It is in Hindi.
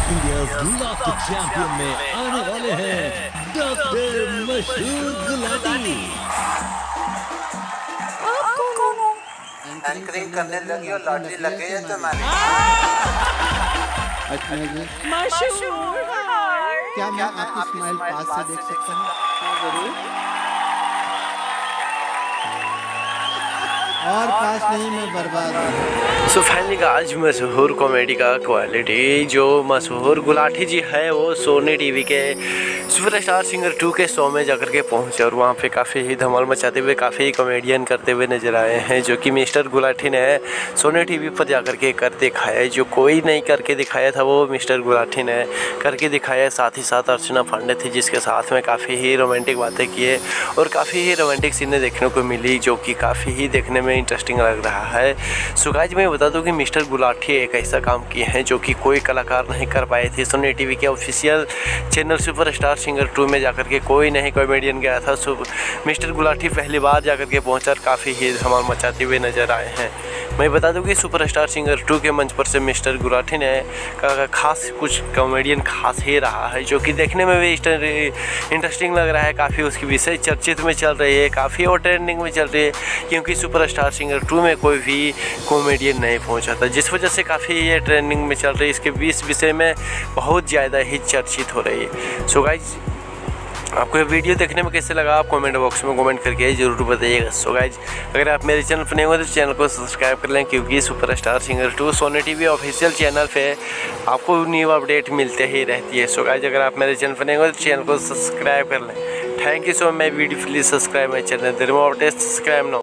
इंडियाज लास्ट चैंपियन में आने वाले हैं डॉक्टर मशहूर गुलाटी। एंकरिंग करने लगी और लॉटरी लग गई है तुम्हारी। मशहूर क्या मैं आपकी स्माइल पास से देख सकता हूँ? जरूर। और पास नहीं, मैं बर्बाद हूँ। सो फाइनली आज मशहूर कॉमेडी का क्वालिटी जो मशहूर गुलाटी जी है वो सोनी टीवी के सुपरस्टार सिंगर 2 के शो में जाकर के पहुंचे और वहां पे काफ़ी ही धमाल मचाते हुए काफ़ी कॉमेडियन करते हुए नजर आए हैं, जो कि मिस्टर गुलाटी ने सोनी टीवी पर जाकर के कर दिखाया। जो कोई नहीं करके दिखाया था वो मिस्टर गुलाटी ने करके दिखाया। साथ ही साथ अर्चना पांडे थी जिसके साथ में काफ़ी ही रोमांटिक बातें किए और काफ़ी ही रोमांटिक सीनें देखने को मिली, जो कि काफ़ी ही देखने में इंटरेस्टिंग लग रहा है। सो गाइस मैं बता दूं कि मिस्टर गुलाटी एक ऐसा काम किए हैं जो कि कोई कलाकार नहीं कर पाए थे। सोनी टीवी के ऑफिशियल चैनल सुपरस्टार सिंगर 2 में जाकर के कोई नहीं कॉमेडियन गया था। सो मिस्टर गुलाटी पहली बार जाकर के पहुंचकर काफ़ी ही धमाल मचाते हुए नजर आए हैं। मैं बता दूं कि सुपरस्टार सिंगर 2 के मंच पर से मिस्टर गुलाटी ने खास कुछ कॉमेडियन खास ही रहा है, जो कि देखने में भी इंटरेस्टिंग लग रहा है। काफ़ी उसकी विषय चर्चित में चल रही है, काफ़ी और ट्रेंडिंग में चल रही है, क्योंकि सुपरस्टार सिंगर 2 में कोई भी कॉमेडियन नहीं पहुंचा था, जिस वजह से काफ़ी ये ट्रेंडिंग में चल रही है। इसके बीच विषय में बहुत ज़्यादा ही चर्चित हो रही है। सो गाइज आपको ये वीडियो देखने में कैसे लगा आप कमेंट बॉक्स में कमेंट करके ज़रूर बताइएगा। सो गाइज अगर आप मेरे चैनल पर नए हो तो चैनल को सब्सक्राइब कर लें, क्योंकि superstar singer 2 Sony TV official channel पे आपको न्यू अपडेट मिलते ही रहती है। सो गाइज अगर आप मेरे चैनल पर नए हो तो चैनल को सब्सक्राइब कर लें। Thank you so much. Video please subscribe my channel. There more updates, subscribe now.